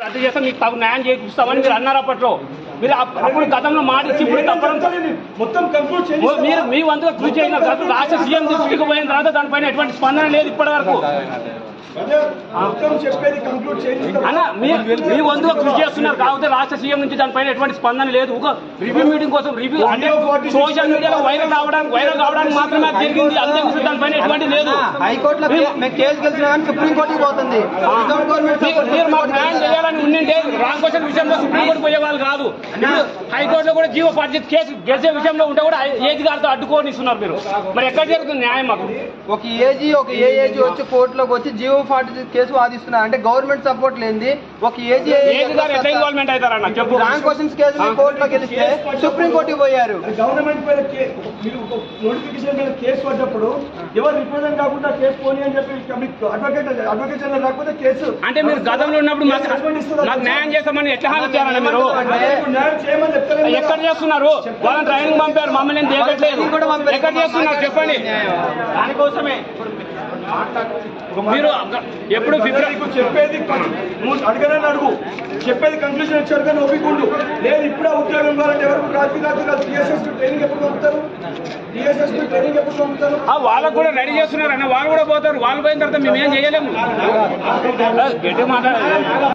రద్దు చేస్తే మీకు తగు న్యాయం చేయిస్తామని మీరు అన్నారు అప్పట్లో. మీరు అప్పుడు గతంలో మాట ఇచ్చి ఇప్పుడు తప్పడం మొత్తం మీరు మీ వంతుగా కృషి చేసిన రాష్ట్ర సీఎం దృష్టికి పోయిన తర్వాత దానిపైన ఎటువంటి స్పందన లేదు ఇప్పటి వరకు. అన్న మీ వంతుగా కృషి చేస్తున్నారు కాకపోతే రాష్ట్ర సీఎం నుంచి దానిపైన ఎటువంటి స్పందన లేదు. ఒక రివ్యూ మీటింగ్ కోసం రివ్యూ అంటే సోషల్ మీడియాలో వైరల్ కావడానికి మాత్రమే జరిగింది. అంతేకాదు దానిపైన ఎటువంటి లేదు. హైకోర్టులో కేసు గెలిచిన సుప్రీంకోర్టుకి పోతుంది. మీరు మాకు న్యాయం చేయాలని ఉండింటే రాంగ్ క్వశ్చన్ విషయంలో సుప్రీంకోర్టు పోయే వాళ్ళు కాదు. హైకోర్టులో కూడా జీవో 40 కేసు గెలిచే విషయంలో ఉంటే కూడా ఏజీ గారితో అడ్డుకోనిస్తున్నారు మీరు. మరి ఎక్కడ జరుగుతుంది న్యాయం? మాకు ఒక ఏజీ వచ్చి కోర్టులోకి వచ్చి జీవో 40 కేసు వాదిస్తున్నారు అంటే గవర్నమెంట్ సపోర్ట్ లేనిది ఒక ఏజీ గారు ఎట్లా ఇన్వాల్వ్మెంట్ అవుతారన్న చెప్పు. రాంగ్ క్వశ్చన్స్ కేసు కోర్టులో గెలిస్తే సుప్రీంకోర్టుకి పోయారు. గవర్నమెంట్ పైన నోటిఫికేషన్ మీద కేసు పడ్డప్పుడు ఎవరు రిప్రజెంట్ కాకుండా కేసు పోనీ అని చెప్పి అడ్వకేట్ రాకపోతే కేసు అంటే మీరు గతంలో ఉన్నప్పుడు మాకు న్యాయం చేస్తామని ఎట్లా హామీ ఇచ్చారన్న మీరు? ఎక్కడ చేస్తున్నారు? వాళ్ళని ట్రైనింగ్ పంపారు, మమ్మల్ని చేయట్లేదు. ఎక్కడ చేస్తున్నారు చెప్పండి. దానికోసమే మీరు ఎప్పుడు చెప్పేది అడగనని అడుగు, చెప్పేది కంక్లూజన్ వచ్చారు కానీ ఒప్పుకుండు లేదు. ఇప్పుడే ఉద్యోగం కావాలంటే ఎవరు కాదు టీఎస్ఎస్ ట్రైనింగ్ ఎప్పుడు పంపుతారు? టీఎస్ఎస్ ట్రైనింగ్ ఎప్పుడు పంపుతారు? వాళ్ళకు కూడా రెడీ చేస్తున్నారు అన్న. వాళ్ళు కూడా పోతారు. వాళ్ళు పోయిన తర్వాత మేము ఏం చేయలేము. గట్టి మాట.